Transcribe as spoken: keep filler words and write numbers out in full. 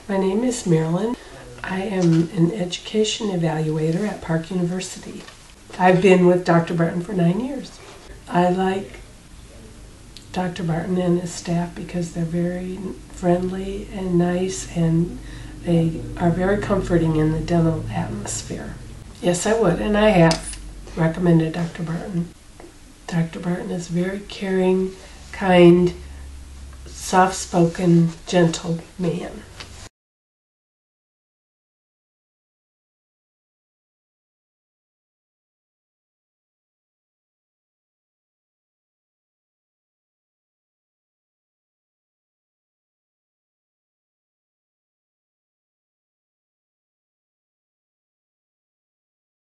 My name is Marilyn. I am an education evaluator at Park University. I've been with Doctor Barton for nine years. I like Doctor Barton and his staff because they're very friendly and nice, and they are very comforting in the dental atmosphere. Yes, I would, and I have recommended Doctor Barton. Doctor Barton is a very caring, kind, soft-spoken, gentle man.